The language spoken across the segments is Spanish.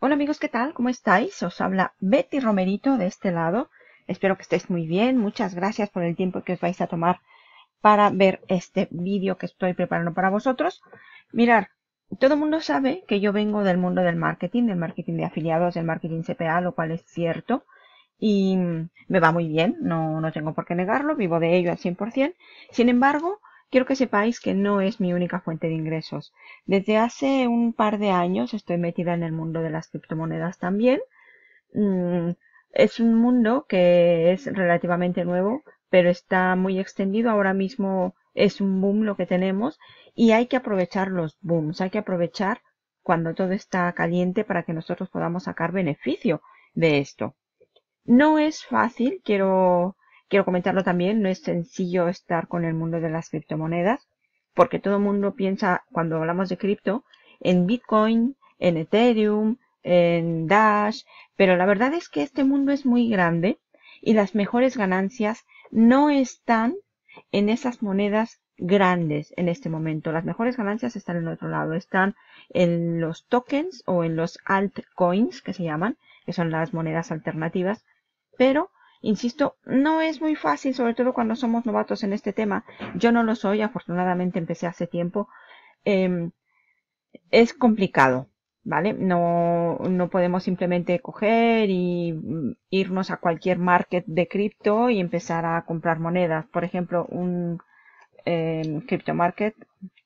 Hola amigos, ¿qué tal? ¿Cómo estáis? Os habla Betty Romerito de este lado. Espero que estéis muy bien. Muchas gracias por el tiempo que os vais a tomar para ver este vídeo que estoy preparando para vosotros. Mirad, todo el mundo sabe que yo vengo del mundo del marketing de afiliados, del marketing CPA, lo cual es cierto. Y me va muy bien, no tengo por qué negarlo, vivo de ello al 100%. Sin embargo, quiero que sepáis que no es mi única fuente de ingresos. Desde hace un par de años estoy metida en el mundo de las criptomonedas también. Mm, es un mundo que es relativamente nuevo, pero está muy extendido. Ahora mismo es un boom lo que tenemos y hay que aprovechar los booms, hay que aprovechar cuando todo está caliente para que nosotros podamos sacar beneficio de esto. No es fácil, quiero comentarlo también, no es sencillo estar con el mundo de las criptomonedas, porque todo el mundo piensa, cuando hablamos de cripto, en Bitcoin, en Ethereum, en Dash, pero la verdad es que este mundo es muy grande y las mejores ganancias no están en esas monedas grandes en este momento. Las mejores ganancias están en otro lado, están en los tokens o en los altcoins que se llaman, que son las monedas alternativas, pero, insisto, no es muy fácil, sobre todo cuando somos novatos en este tema. Yo no lo soy, afortunadamente empecé hace tiempo. Eh, es complicado, ¿vale? No podemos simplemente coger y irnos a cualquier market de cripto y empezar a comprar monedas. Por ejemplo, un crypto market,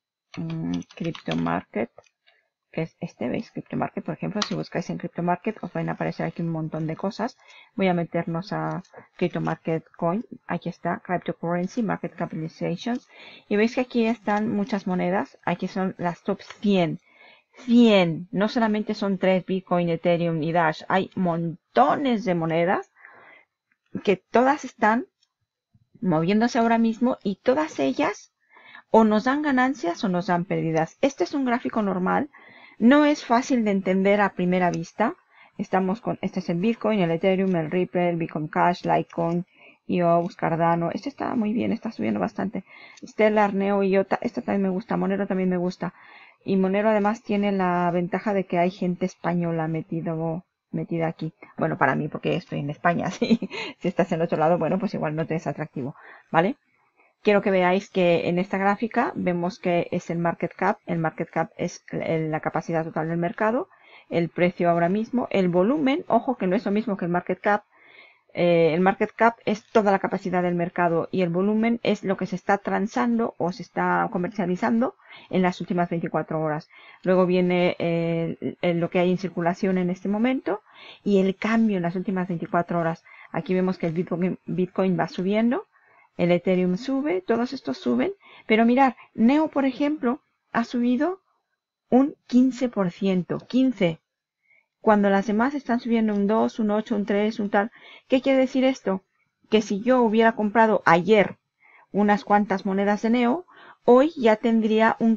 que es este, ¿veis? CryptoMarket, por ejemplo, si buscáis en CryptoMarket os van a aparecer aquí un montón de cosas. Voy a meternos a CryptoMarket Coin, aquí está, Cryptocurrency, Market Capitalizations, y veis que aquí están muchas monedas, aquí son las top 100. 100, no solamente son 3, Bitcoin, Ethereum y Dash, hay montones de monedas que todas están moviéndose ahora mismo y todas ellas o nos dan ganancias o nos dan pérdidas. Este es un gráfico normal. No es fácil de entender a primera vista. Estamos con, este es el Bitcoin, el Ethereum, el Ripple, el Bitcoin Cash, Litecoin, EOS, Cardano. Este está muy bien, está subiendo bastante. Stellar, Neo, IOTA, este también me gusta. Monero también me gusta. Y Monero además tiene la ventaja de que hay gente española metida aquí. Bueno, para mí, porque estoy en España. Si estás en el otro lado, bueno, pues igual no te es atractivo, ¿vale? Quiero que veáis que en esta gráfica vemos que es el market cap. El market cap es la capacidad total del mercado, el precio ahora mismo, el volumen. Ojo que no es lo mismo que el market cap. El market cap es toda la capacidad del mercado y el volumen es lo que se está transando o se está comercializando en las últimas 24 horas. Luego viene lo que hay en circulación en este momento y el cambio en las últimas 24 horas. Aquí vemos que el Bitcoin va subiendo. El Ethereum sube, todos estos suben, pero mirad, Neo, por ejemplo, ha subido un 15%, 15%, cuando las demás están subiendo un 2, un 8, un 3, un tal. ¿Qué quiere decir esto? Que si yo hubiera comprado ayer unas cuantas monedas de Neo, hoy ya tendría un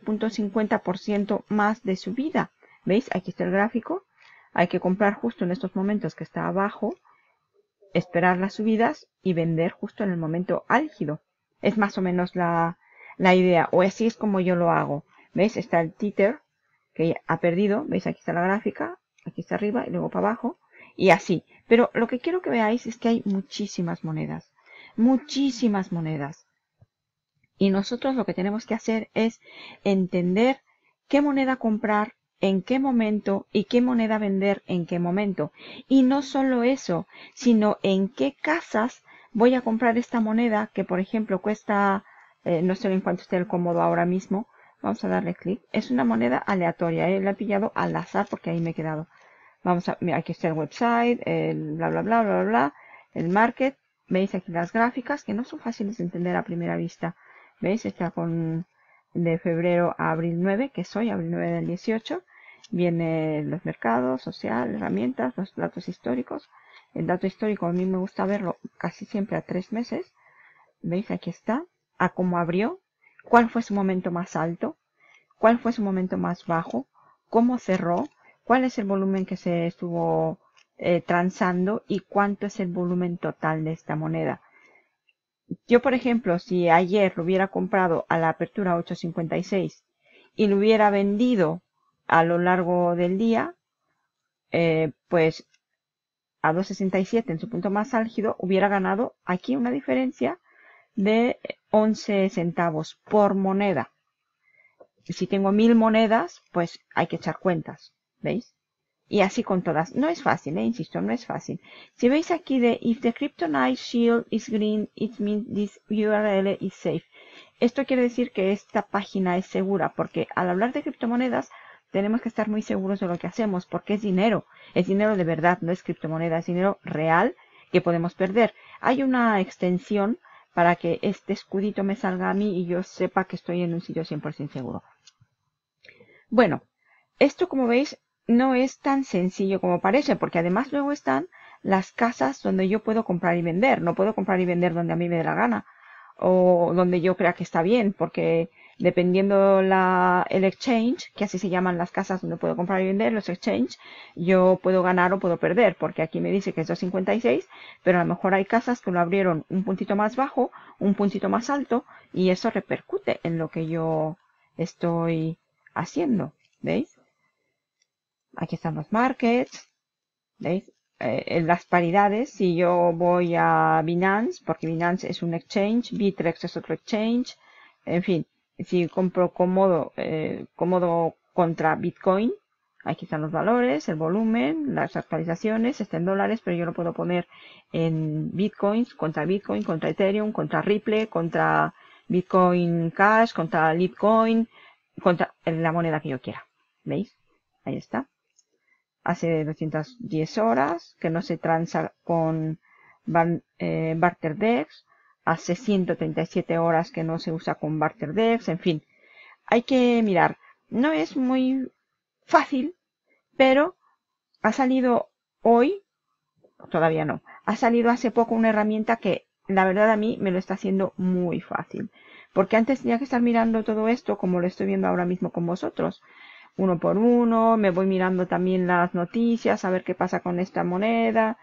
15.50% más de subida. ¿Veis? Aquí está el gráfico. Hay que comprar justo en estos momentos que está abajo, esperar las subidas y vender justo en el momento álgido. Es más o menos la idea, o así es como yo lo hago. ¿Veis? Está el Tether, que ha perdido. ¿Veis? Aquí está la gráfica, aquí está arriba y luego para abajo, y así. Pero lo que quiero que veáis es que hay muchísimas monedas. Muchísimas monedas. Y nosotros lo que tenemos que hacer es entender qué moneda comprar, en qué momento y qué moneda vender en qué momento. Y no solo eso, sino en qué casas voy a comprar esta moneda que, por ejemplo, cuesta, no sé en cuánto esté el cómodo ahora mismo. Vamos a darle clic. Es una moneda aleatoria. La he pillado al azar porque ahí me he quedado. Vamos a, mira, aquí está el website, el bla, bla, bla, bla, bla, el market. Veis aquí las gráficas que no son fáciles de entender a primera vista. ¿Veis? Está con de febrero a abril 9, que es hoy, abril 9 del 18. Viene los mercados, social, herramientas, los datos históricos. El dato histórico a mí me gusta verlo casi siempre a 3 meses. ¿Veis? Aquí está. A cómo abrió. ¿Cuál fue su momento más alto? ¿Cuál fue su momento más bajo? ¿Cómo cerró? ¿Cuál es el volumen que se estuvo transando? ¿Y cuánto es el volumen total de esta moneda? Yo, por ejemplo, si ayer lo hubiera comprado a la apertura 8.56 y lo hubiera vendido a lo largo del día, pues a 2.67 en su punto más álgido, hubiera ganado aquí una diferencia de 11 centavos por moneda. Si tengo 1000 monedas, pues hay que echar cuentas, ¿veis? Y así con todas. No es fácil, insisto, no es fácil. Si veis aquí de if the Kryptonite shield is green, it means this URL is safe. Esto quiere decir que esta página es segura, porque al hablar de criptomonedas tenemos que estar muy seguros de lo que hacemos, porque es dinero de verdad, no es criptomoneda, es dinero real que podemos perder. Hay una extensión para que este escudito me salga a mí y yo sepa que estoy en un sitio 100% seguro. Bueno, esto como veis no es tan sencillo como parece, porque además luego están las casas donde yo puedo comprar y vender. No puedo comprar y vender donde a mí me dé la gana o donde yo crea que está bien, porque dependiendo el exchange, que así se llaman las casas donde puedo comprar y vender, los exchange, yo puedo ganar o puedo perder, porque aquí me dice que es 2.56, pero a lo mejor hay casas que lo abrieron un puntito más bajo, un puntito más alto, y eso repercute en lo que yo estoy haciendo, ¿veis? Aquí están los markets, ¿veis? En las paridades, si yo voy a Binance, porque Binance es un exchange, Bittrex es otro exchange, en fin, si compro cómodo contra Bitcoin, aquí están los valores, el volumen, las actualizaciones, está en dólares, pero yo lo puedo poner en Bitcoins, contra Ethereum, contra Ripple, contra Bitcoin Cash, contra Litecoin, contra la moneda que yo quiera, ¿veis? Ahí está. Hace 210 horas que no se transa con BarterDEX. Hace 137 horas que no se usa con BarterDEX. En fin, hay que mirar. No es muy fácil, pero ha salido hoy, todavía no, ha salido hace poco una herramienta que la verdad a mí me lo está haciendo muy fácil. Porque antes tenía que estar mirando todo esto como lo estoy viendo ahora mismo con vosotros. Uno por uno, me voy mirando también las noticias, a ver qué pasa con esta moneda,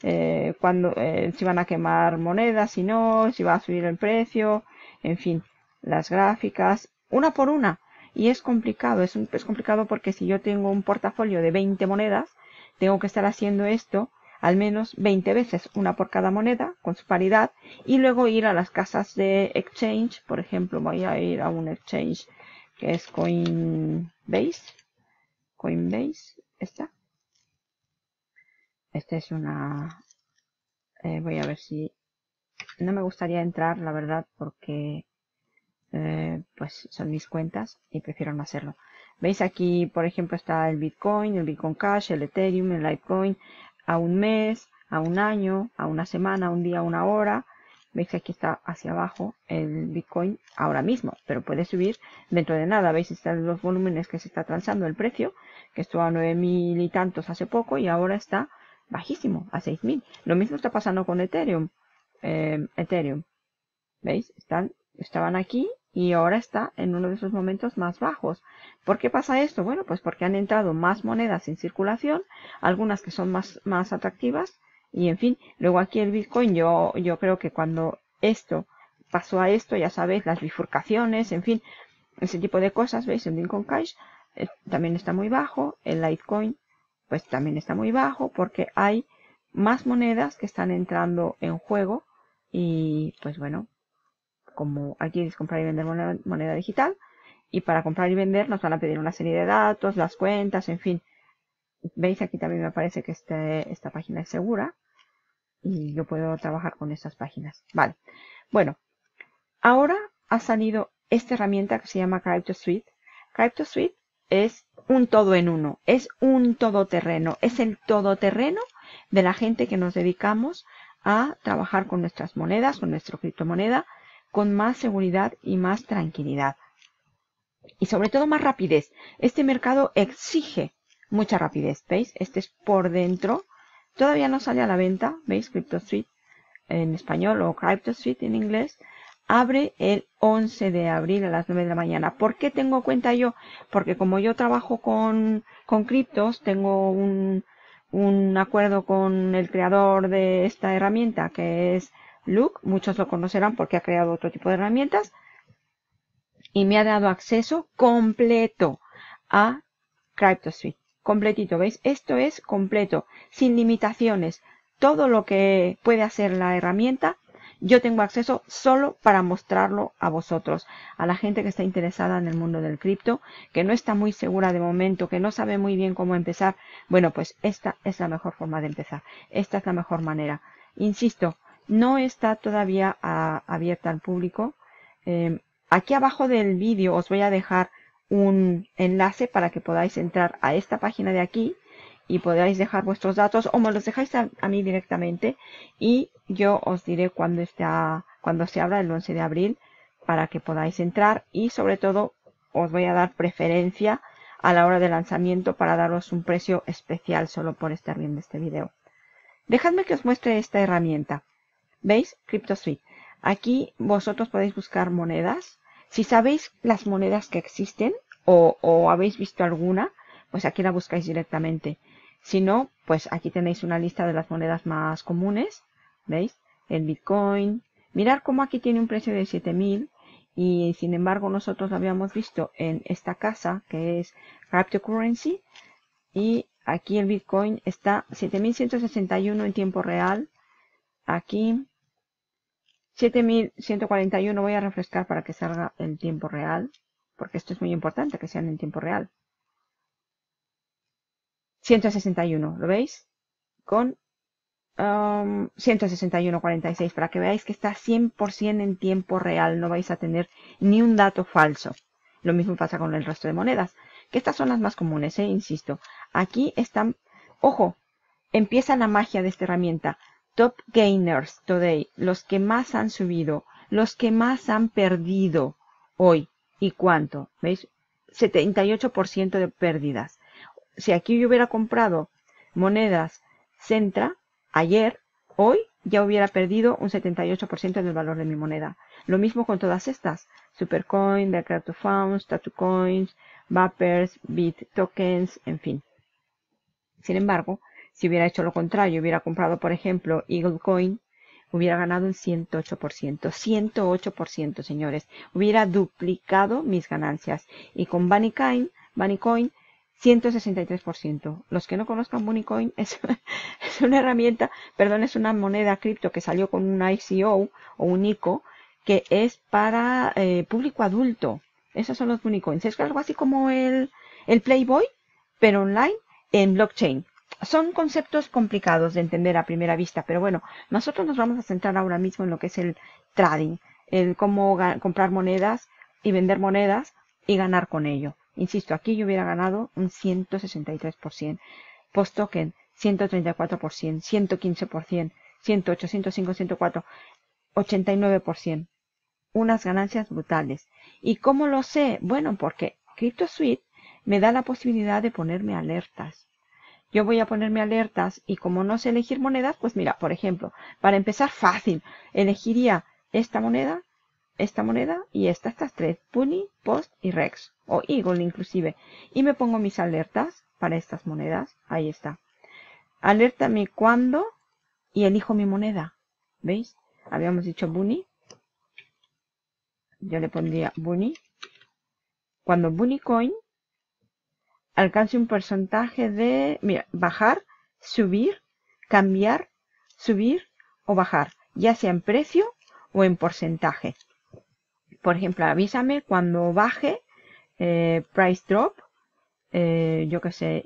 si van a quemar monedas, si no, si va a subir el precio, en fin, las gráficas, una por una. Y es complicado, es complicado porque si yo tengo un portafolio de 20 monedas, tengo que estar haciendo esto al menos 20 veces, una por cada moneda, con su paridad, y luego ir a las casas de exchange, por ejemplo, voy a ir a un exchange que es Coinbase, esta es una, voy a ver si, no me gustaría entrar, la verdad, porque pues son mis cuentas y prefiero no hacerlo. Veis aquí, por ejemplo, está el Bitcoin Cash, el Ethereum, el Litecoin, a un mes, a un año, a una semana, a un día, a una hora. Veis que aquí está hacia abajo el Bitcoin ahora mismo, pero puede subir dentro de nada. Veis están los volúmenes que se está transando el precio, que estuvo a 9.000 y tantos hace poco y ahora está bajísimo, a 6.000. Lo mismo está pasando con Ethereum. ¿Veis? Estaban aquí y ahora está en uno de esos momentos más bajos. ¿Por qué pasa esto? Bueno, pues porque han entrado más monedas en circulación, algunas que son más atractivas. Y en fin, luego aquí el Bitcoin, yo creo que cuando esto pasó a esto, ya sabéis, las bifurcaciones, en fin, ese tipo de cosas, ¿veis? El Bitcoin Cash también está muy bajo, el Litecoin pues también está muy bajo porque hay más monedas que están entrando en juego y pues bueno, como aquí es comprar y vender moneda digital, y para comprar y vender nos van a pedir una serie de datos, las cuentas, en fin. Veis aquí también me parece que esta página es segura y yo puedo trabajar con estas páginas. Vale, bueno, ahora ha salido esta herramienta que se llama CryptoSuite. CryptoSuite es un todo en uno, es un todoterreno, es el todoterreno de la gente que nos dedicamos a trabajar con nuestras monedas, con nuestra criptomoneda, con más seguridad y más tranquilidad. Y sobre todo más rapidez. Este mercado exige mucha rapidez, ¿veis? Este es por dentro. Todavía no sale a la venta, ¿veis? CryptoSuite en español o CryptoSuite en inglés. Abre el 11 de abril a las 9 de la mañana. ¿Por qué tengo cuenta yo? Porque como yo trabajo con criptos, tengo un acuerdo con el creador de esta herramienta que es Luke, muchos lo conocerán porque ha creado otro tipo de herramientas y me ha dado acceso completo a CryptoSuite. completito, ¿veis? Esto es completo, sin limitaciones. Todo lo que puede hacer la herramienta, yo tengo acceso solo para mostrarlo a vosotros, a la gente que está interesada en el mundo del cripto, que no está muy segura de momento, que no sabe muy bien cómo empezar. Bueno, pues esta es la mejor forma de empezar. Esta es la mejor manera. Insisto, no está todavía abierta al público. Aquí abajo del vídeo os voy a dejar un enlace para que podáis entrar a esta página de aquí y podáis dejar vuestros datos o me los dejáis a mí directamente y yo os diré cuando se abra el 11 de abril para que podáis entrar y sobre todo os voy a dar preferencia a la hora de lanzamiento para daros un precio especial solo por estar viendo este video. Dejadme que os muestre esta herramienta. ¿Veis? CryptoSuite. Aquí vosotros podéis buscar monedas. Si sabéis las monedas que existen o habéis visto alguna, pues aquí la buscáis directamente. Si no, pues aquí tenéis una lista de las monedas más comunes. ¿Veis? El Bitcoin. Mirad cómo aquí tiene un precio de 7.000 y sin embargo nosotros lo habíamos visto en esta casa que es Cryptocurrency y aquí el Bitcoin está 7.161 en tiempo real. Aquí 7.141, voy a refrescar para que salga en tiempo real, porque esto es muy importante que sean en tiempo real. 161, ¿lo veis? Con 161.46, para que veáis que está 100% en tiempo real, no vais a tener ni un dato falso. Lo mismo pasa con el resto de monedas, que estas son las más comunes, insisto. Aquí están, ojo, empieza la magia de esta herramienta. Top Gainers Today, los que más han subido, los que más han perdido hoy. ¿Y cuánto? ¿Veis? 78% de pérdidas. Si aquí yo hubiera comprado monedas Centra ayer, hoy ya hubiera perdido un 78% del valor de mi moneda. Lo mismo con todas estas. Supercoin, Decryptofunds, Tatucoins, Vapers, BitTokens, en fin. Sin embargo, si hubiera hecho lo contrario, hubiera comprado, por ejemplo, Eaglecoin, hubiera ganado un 108%. 108%, señores. Hubiera duplicado mis ganancias. Y con Bunnycoin, 163%. Los que no conozcan Bunnycoin, es una herramienta, perdón, es una moneda cripto que salió con un ICO o un ICO que es para público adulto. Esos son los Bunnycoins. Es algo así como el Playboy, pero online en blockchain. Son conceptos complicados de entender a primera vista, pero bueno, nosotros nos vamos a centrar ahora mismo en lo que es el trading, el cómo comprar monedas y vender monedas y ganar con ello. Insisto, aquí yo hubiera ganado un 163%, post token 134%, 115%, 108, 105, 104, 89%. Unas ganancias brutales. ¿Y cómo lo sé? Bueno, porque CryptoSuite me da la posibilidad de ponerme alertas. Yo voy a ponerme alertas y como no sé elegir monedas, pues mira, por ejemplo, para empezar fácil, elegiría esta moneda y estas tres, Bunny, Post y Rex, o Eagle inclusive. Y me pongo mis alertas para estas monedas, ahí está. Alértame cuando y elijo mi moneda, ¿veis? Habíamos dicho Bunny, yo le pondría Bunny. Cuando Bunnycoin alcance un porcentaje de, mira, bajar, subir, cambiar, subir o bajar, ya sea en precio o en porcentaje. Por ejemplo, avísame cuando baje, price drop, yo que sé,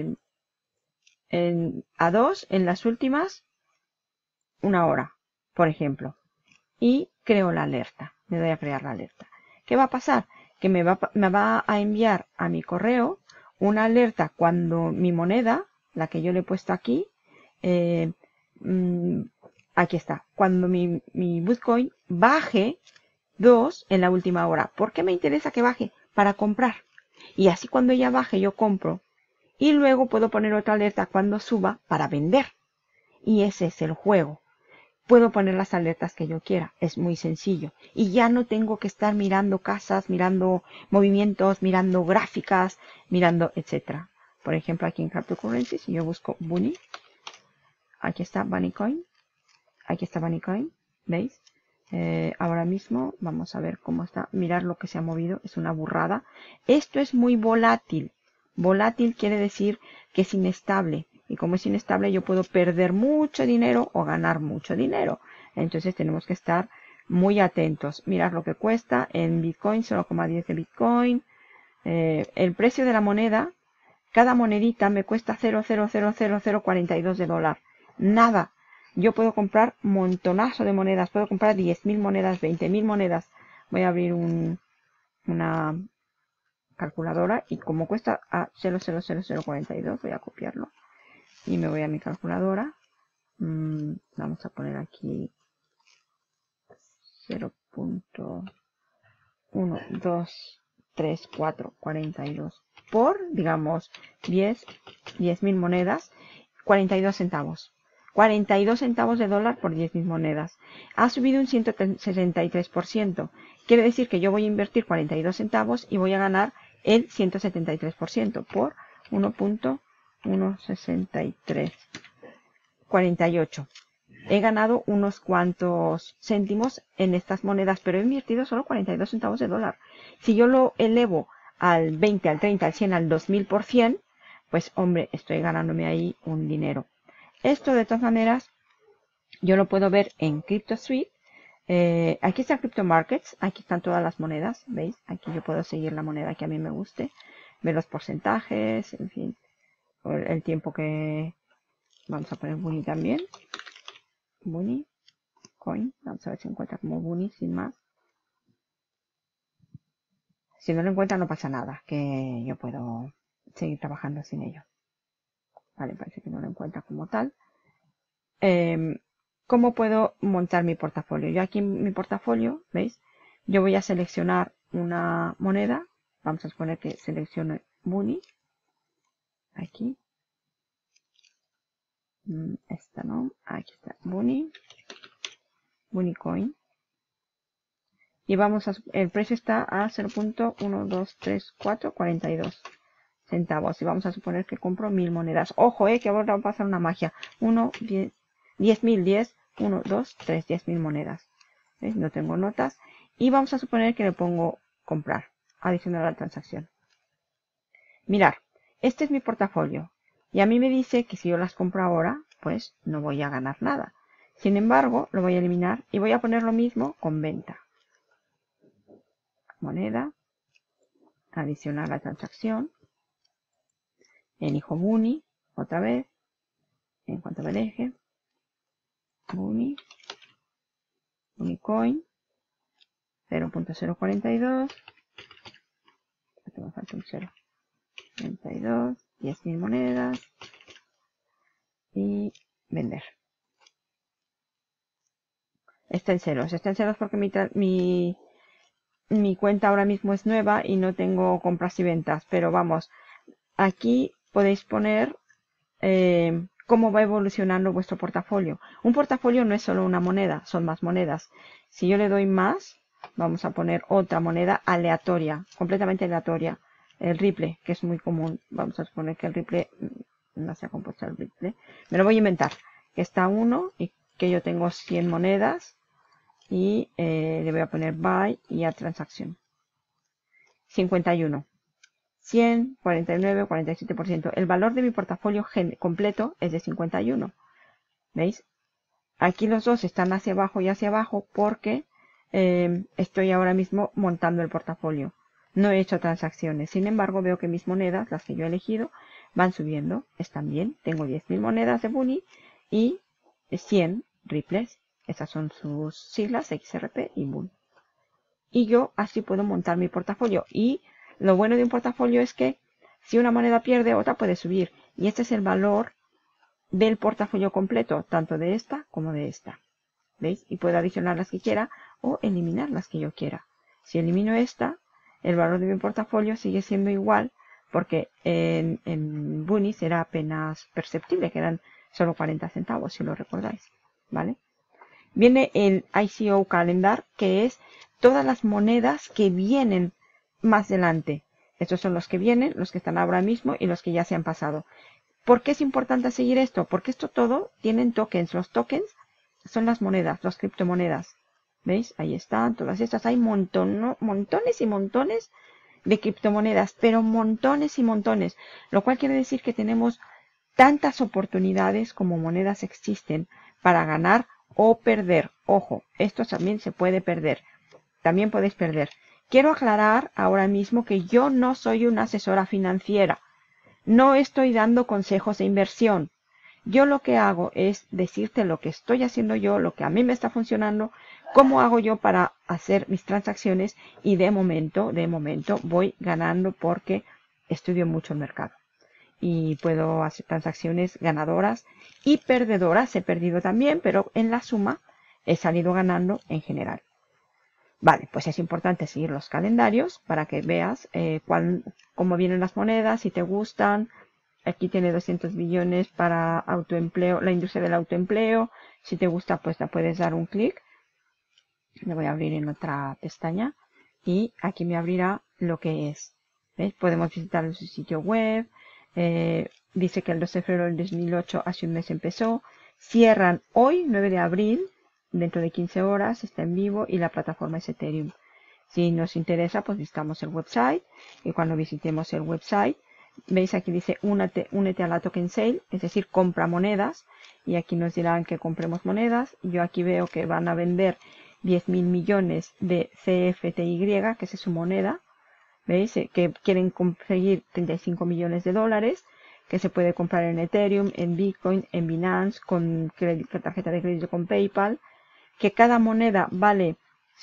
a 2 en las últimas una hora, por ejemplo. Y creo la alerta, me doy a crear la alerta. ¿Qué va a pasar? Que me va a enviar a mi correo una alerta cuando mi moneda, la que yo le he puesto aquí, aquí está, cuando mi Bitcoin baje 2 en la última hora. ¿Por qué me interesa que baje? Para comprar. Y así cuando ya baje yo compro. Y luego puedo poner otra alerta cuando suba para vender. Y ese es el juego. Puedo poner las alertas que yo quiera. Es muy sencillo. Y ya no tengo que estar mirando casas, mirando movimientos, mirando gráficas, mirando etcétera. Por ejemplo, aquí en Cryptocurrency, si yo busco Bunny, aquí está Bunnycoin. Aquí está Bunnycoin. ¿Veis? Ahora mismo vamos a ver cómo está. Mirar lo que se ha movido. Es una burrada. Esto es muy volátil. Volátil quiere decir que es inestable. Y como es inestable, yo puedo perder mucho dinero o ganar mucho dinero. Entonces tenemos que estar muy atentos. Mirar lo que cuesta en Bitcoin, 0,10 de Bitcoin. El precio de la moneda, cada monedita me cuesta 0,00042 de dólar. Nada. Yo puedo comprar montonazo de monedas. Puedo comprar 10.000 monedas, 20.000 monedas. Voy a abrir una calculadora y como cuesta a 0,00042, voy a copiarlo. Y me voy a mi calculadora. Vamos a poner aquí 0.123442 por, digamos, 10.000 monedas, 42 centavos. 42 centavos de dólar por 10.000 monedas. Ha subido un 173%. Quiere decir que yo voy a invertir 42 centavos y voy a ganar el 173% por 1.16348. He ganado unos cuantos céntimos en estas monedas, pero he invertido solo 42 centavos de dólar. Si yo lo elevo al 20, al 30, al 100, al 2000%, pues hombre, estoy ganándome ahí un dinero. Esto de todas maneras, yo lo puedo ver en CryptoSuite. Aquí está Crypto Markets, aquí están todas las monedas, ¿veis? Aquí yo puedo seguir la moneda que a mí me guste, ver los porcentajes, en fin, el tiempo que... Vamos a poner Bunny también. Bunny, Coin, vamos a ver si encuentra como Bunny sin más. Si no lo encuentra no pasa nada, que yo puedo seguir trabajando sin ello. Vale, parece que no lo encuentra como tal. ¿Cómo puedo montar mi portafolio? Yo aquí en mi portafolio, ¿veis? Yo voy a seleccionar una moneda. Vamos a suponer que seleccione Bunny. Aquí. Esta no. Aquí está Bunny. Bunny Coin. Y vamos a... El precio está a 0.123442 centavos. Y vamos a suponer que compro 1000 monedas. Ojo, que ahora va a pasar una magia. 10.000, 10, 1, 2, 3, 10.000 monedas. ¿Ves? No tengo notas. Y vamos a suponer que le pongo comprar. Adicionar a la transacción. Mirar, este es mi portafolio. Y a mí me dice que si yo las compro ahora, pues no voy a ganar nada. Sin embargo, lo voy a eliminar y voy a poner lo mismo con venta. Moneda. Adicionar la transacción. Elijo Bunny. Otra vez. En cuanto me deje. Bunny. Bunny Coin. 0.042. Me falta un 0. 32. 10.000 monedas. Y vender. Está en ceros. Está en ceros porque mi cuenta ahora mismo es nueva y no tengo compras y ventas. Pero vamos, aquí podéis poner cómo va evolucionando vuestro portafolio. Un portafolio no es solo una moneda, son más monedas. Si yo le doy más, vamos a poner otra moneda aleatoria, completamente aleatoria. El Ripple, que es muy común. Vamos a suponer que el Ripple, no se ha compuesto el Ripple. Me lo voy a inventar. Que está 1 y que yo tengo 100 monedas. Y le voy a poner buy y a transacción. 51. 100, 49, 47%. El valor de mi portafolio completo es de 51. ¿Veis? Aquí los dos están hacia abajo y hacia abajo porque estoy ahora mismo montando el portafolio. No he hecho transacciones. Sin embargo, veo que mis monedas, las que yo he elegido, van subiendo. Están bien. Tengo 10.000 monedas de Bunny y 100 Ripples. Esas son sus siglas, XRP y Bull. Y yo así puedo montar mi portafolio. Y lo bueno de un portafolio es que si una moneda pierde, otra puede subir. Y este es el valor del portafolio completo, tanto de esta como de esta. ¿Veis? Y puedo adicionar las que quiera o eliminar las que yo quiera. Si elimino esta, el valor de mi portafolio sigue siendo igual porque en Bunny será apenas perceptible, quedan solo 40 centavos, si lo recordáis. ¿Vale? Viene el ICO Calendar, que es todas las monedas que vienen más adelante. Estos son los que vienen, los que están ahora mismo y los que ya se han pasado. ¿Por qué es importante seguir esto? Porque esto todo tienen tokens. Los tokens son las monedas, las criptomonedas. ¿Veis? Ahí están todas estas. Hay montones y montones de criptomonedas, pero montones y montones, lo cual quiere decir que tenemos tantas oportunidades como monedas existen para ganar o perder. Ojo, esto también se puede perder. También puedes perder. Quiero aclarar ahora mismo que yo no soy una asesora financiera. No estoy dando consejos de inversión. Yo lo que hago es decirte lo que estoy haciendo yo, lo que a mí me está funcionando, cómo hago yo para hacer mis transacciones y de momento voy ganando porque estudio mucho el mercado. Y puedo hacer transacciones ganadoras y perdedoras. He perdido también, pero en la suma he salido ganando en general. Vale, pues es importante seguir los calendarios para que veas cómo vienen las monedas, si te gustan. Aquí tiene 200 billones para autoempleo, la industria del autoempleo. Si te gusta, pues la puedes dar un clic. Le voy a abrir en otra pestaña y aquí me abrirá lo que es. ¿Ves? Podemos visitar su sitio web. Dice que el 12 de febrero del 2008, hace un mes empezó. Cierran hoy, 9 de abril, dentro de 15 horas, está en vivo y la plataforma es Ethereum. Si nos interesa, pues visitamos el website y cuando visitemos el website, veis aquí dice únete a la token sale, es decir, compra monedas y aquí nos dirán que compremos monedas. Yo aquí veo que van a vender 10.000 millones de CFTY, que es su moneda. ¿Veis? Que quieren conseguir 35 millones de dólares, que se puede comprar en Ethereum, en Bitcoin, en Binance, con tarjeta de crédito con PayPal, que cada moneda vale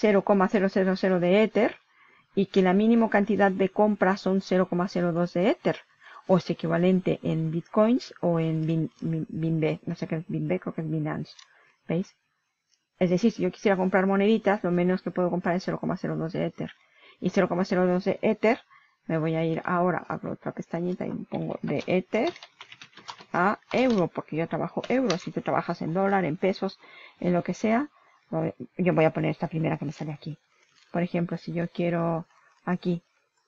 0,000 de Ether y que la mínima cantidad de compra son 0,02 de Ether, o es equivalente en Bitcoins o en Binbe, no sé qué es Binbe, creo que es Binance. ¿Veis? Es decir, si yo quisiera comprar moneditas, lo menos que puedo comprar es 0,02 de Ether. Y 0,02 de Ether, me voy a ir ahora, abro otra pestañita y pongo de Ether a euro, porque yo trabajo euros. Si tú trabajas en dólar, en pesos, en lo que sea, yo voy a poner esta primera que me sale aquí. Por ejemplo, si yo quiero aquí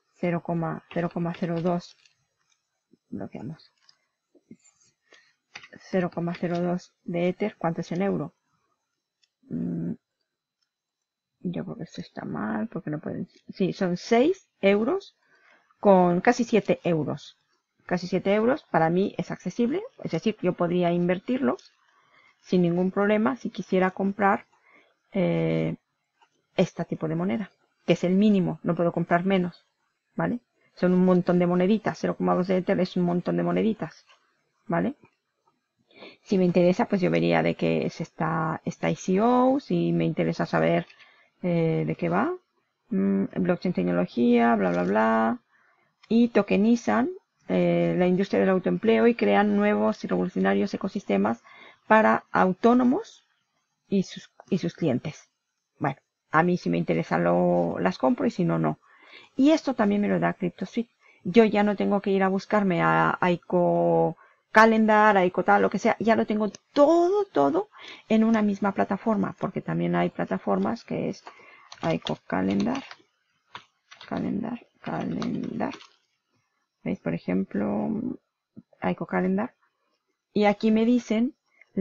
0,02, bloqueamos, 0,02 de Ether, ¿cuánto es en euro? Yo creo que esto está mal, porque no pueden... Sí, son 6 euros con casi 7 euros. Casi 7 euros para mí es accesible, es decir, yo podría invertirlo sin ningún problema si quisiera comprar este tipo de moneda, que es el mínimo, no puedo comprar menos, ¿vale? Son un montón de moneditas, 0,2 de Ether es un montón de moneditas, ¿vale? Si me interesa, pues yo vería de qué es esta ICO, si me interesa saber de qué va, blockchain tecnología, bla, bla, bla, y tokenizan la industria del autoempleo y crean nuevos y revolucionarios ecosistemas para autónomos y sus clientes. Bueno, a mí si me interesa las compro y si no, no. Y esto también me lo da CryptoSuite. Yo ya no tengo que ir a buscarme a ICO Calendar, a ICO tal, lo que sea. Ya lo tengo todo en una misma plataforma, porque también hay plataformas que es ICO Calendar. ¿Veis? Por ejemplo, ICO Calendar. Y aquí me dicen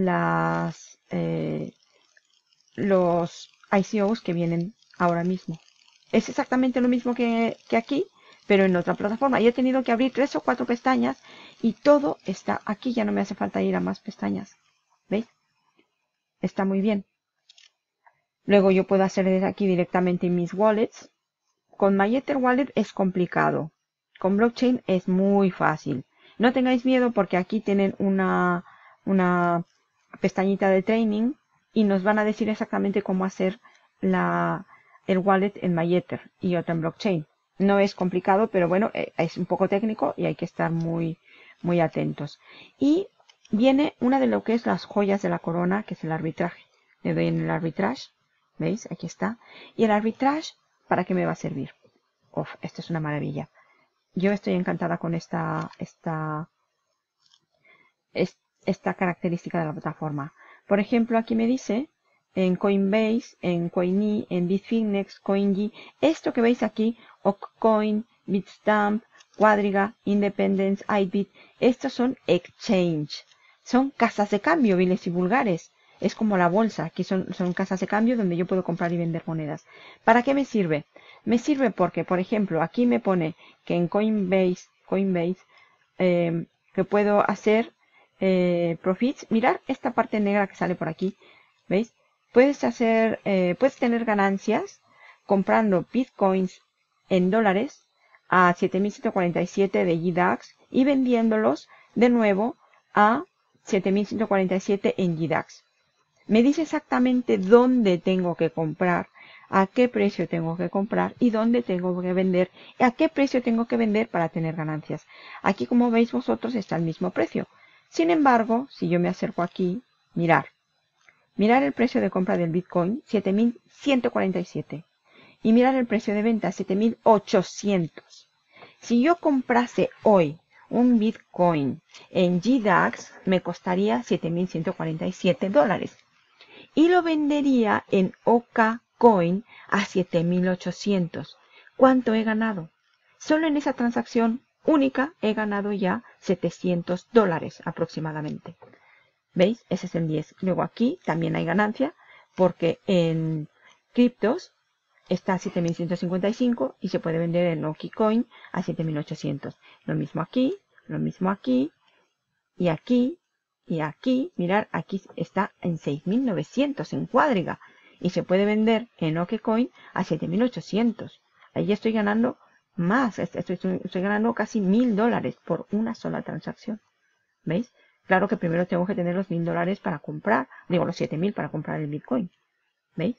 los ICOs que vienen ahora mismo. Es exactamente lo mismo que aquí, pero en otra plataforma. Y he tenido que abrir 3 o 4 pestañas y todo está aquí. Ya no me hace falta ir a más pestañas. ¿Veis? Está muy bien. Luego yo puedo hacer desde aquí directamente mis wallets. Con MyEther Wallet es complicado. Con blockchain es muy fácil. No tengáis miedo porque aquí tienen una pestañita de training y nos van a decir exactamente cómo hacer el wallet en MyEther y otra en blockchain. No es complicado, pero bueno, es un poco técnico y hay que estar muy atentos. Y viene una de lo que es las joyas de la corona, que es el arbitraje. Le doy en el arbitrage. ¿Veis? Aquí está. Y el arbitrage, ¿para qué me va a servir? Uf, esto es una maravilla. Yo estoy encantada con esta característica de la plataforma. Por ejemplo, aquí me dice en Coinbase, en Coiny, en Bitfinex, CoinG, esto que veis aquí, Occoin, Bitstamp, Quadriga, Independence, iBit, estos son exchange. Son casas de cambio, viles y vulgares. Es como la bolsa, aquí son casas de cambio donde yo puedo comprar y vender monedas. ¿Para qué me sirve? Me sirve porque, por ejemplo, aquí me pone que en Coinbase que puedo hacer profits. Mirar esta parte negra que sale por aquí. ¿Veis? Puedes tener ganancias comprando bitcoins en dólares a 7.147 de GDAX y vendiéndolos de nuevo a 7.147 en GDAX. Me dice exactamente dónde tengo que comprar, a qué precio tengo que comprar y dónde tengo que vender, y a qué precio tengo que vender para tener ganancias. Aquí, como veis vosotros, está el mismo precio. Sin embargo, si yo me acerco aquí, mirar el precio de compra del Bitcoin, 7.147. Y mirar el precio de venta, 7.800. Si yo comprase hoy un Bitcoin en GDAX, me costaría 7.147 dólares. Y lo vendería en OKCoin a 7.800. ¿Cuánto he ganado? Solo en esa transacción única he ganado ya 700 dólares aproximadamente. ¿Veis? Ese es el 10. Luego aquí también hay ganancia porque en criptos está a 7.155 y se puede vender en OKCoin a 7.800. Lo mismo aquí y aquí. Y aquí, mirar, aquí está en 6.900 en Quadriga. Y se puede vender en OKCoin a 7.800. Ahí estoy ganando más. Estoy ganando casi 1.000 dólares por una sola transacción. ¿Veis? Claro que primero tengo que tener los 1.000 dólares para comprar. Digo, los 7.000 para comprar el Bitcoin. ¿Veis?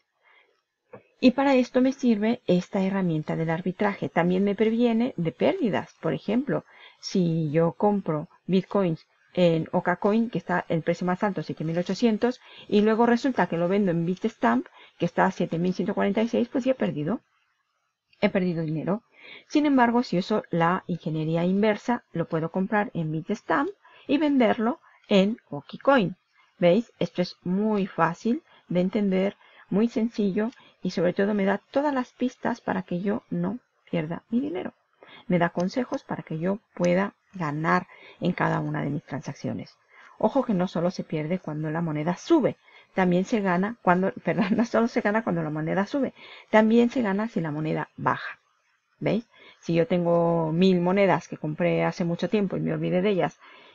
Y para esto me sirve esta herramienta del arbitraje. También me previene de pérdidas. Por ejemplo, si yo compro Bitcoins en OKCoin, que está el precio más alto, 7.800, y luego resulta que lo vendo en Bitstamp, que está a 7.146, pues ya he perdido dinero. Sin embargo, si uso la ingeniería inversa, lo puedo comprar en Bitstamp y venderlo en OKCoin. ¿Veis? Esto es muy fácil de entender, muy sencillo y sobre todo me da todas las pistas para que yo no pierda mi dinero. Me da consejos para que yo pueda ganar en cada una de mis transacciones. Ojo que no solo se pierde cuando la moneda sube, también se gana cuando, perdón, no solo se gana cuando la moneda sube, también se gana si la moneda baja. ¿Veis? Si yo tengo 1.000 monedas que compré hace mucho tiempo y me olvidé de ellas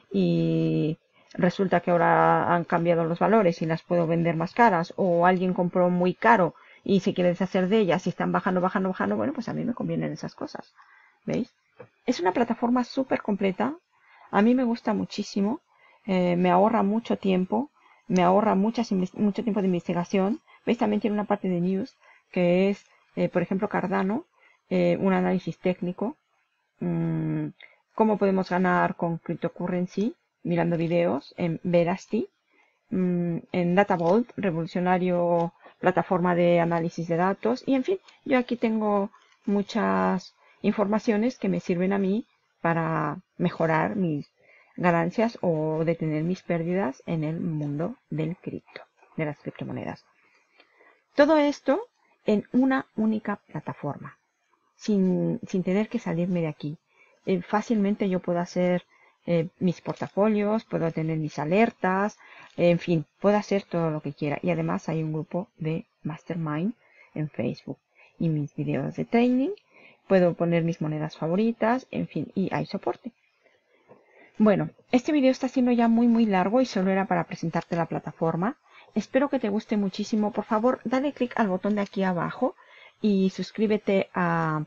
y resulta que ahora han cambiado los valores y las puedo vender más caras, o alguien compró muy caro y se quiere deshacer de ellas y están bajando, bueno, pues a mí me convienen esas cosas. ¿Veis? Es una plataforma súper completa. A mí me gusta muchísimo. Me ahorra mucho tiempo. Me ahorra mucho tiempo de investigación. ¿Veis? También tiene una parte de news que es, por ejemplo, Cardano. Un análisis técnico. Cómo podemos ganar con cryptocurrency mirando videos en Veracity. En DataVault, revolucionario plataforma de análisis de datos. Y en fin, yo aquí tengo muchas informaciones que me sirven a mí para mejorar mis ganancias o detener mis pérdidas en el mundo del cripto, de las criptomonedas. Todo esto en una única plataforma, sin tener que salirme de aquí. Fácilmente yo puedo hacer mis portafolios, puedo tener mis alertas, en fin, puedo hacer todo lo que quiera. Y además hay un grupo de Mastermind en Facebook y mis videos de training. Puedo poner mis monedas favoritas, en fin, y hay soporte. Bueno, este video está siendo ya muy largo y solo era para presentarte la plataforma. Espero que te guste muchísimo. Por favor, dale clic al botón de aquí abajo y suscríbete a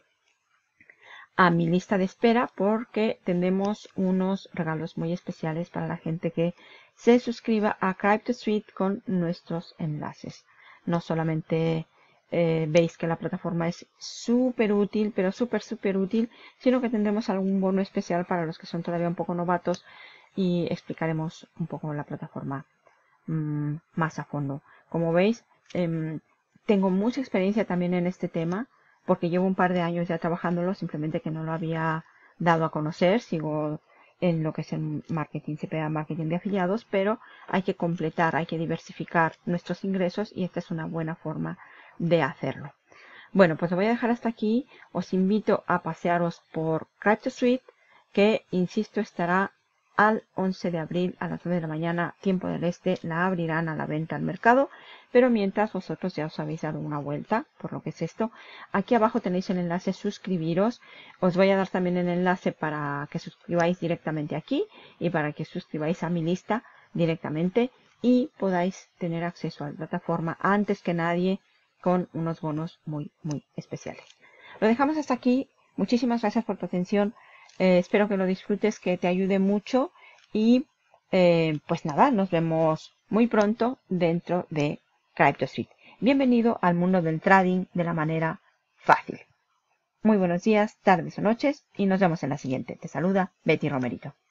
mi lista de espera porque tendremos unos regalos muy especiales para la gente que se suscriba a CryptoSuite con nuestros enlaces. No solamente veis que la plataforma es súper útil, pero súper útil, sino que tendremos algún bono especial para los que son todavía un poco novatos y explicaremos un poco la plataforma más a fondo. Como veis, tengo mucha experiencia también en este tema porque llevo un par de años ya trabajándolo, simplemente que no lo había dado a conocer. Sigo en lo que es el marketing, CPA, marketing de afiliados, pero hay que completar, hay que diversificar nuestros ingresos y esta es una buena forma de hacerlo. Bueno, pues lo voy a dejar hasta aquí. Os invito a pasearos por CryptoSuite, que, insisto, estará al 11 de abril a las 9 de la mañana, tiempo del este, la abrirán a la venta al mercado. Pero mientras vosotros ya os habéis dado una vuelta por lo que es esto, aquí abajo tenéis el enlace suscribiros. Os voy a dar también el enlace para que suscribáis directamente aquí y para que suscribáis a mi lista directamente y podáis tener acceso a la plataforma antes que nadie con unos bonos muy especiales. Lo dejamos hasta aquí. Muchísimas gracias por tu atención. Espero que lo disfrutes, que te ayude mucho y pues nada, nos vemos muy pronto dentro de CryptoSuite. Bienvenido al mundo del trading de la manera fácil. Muy buenos días, tardes o noches y nos vemos en la siguiente. Te saluda Betty Romerito.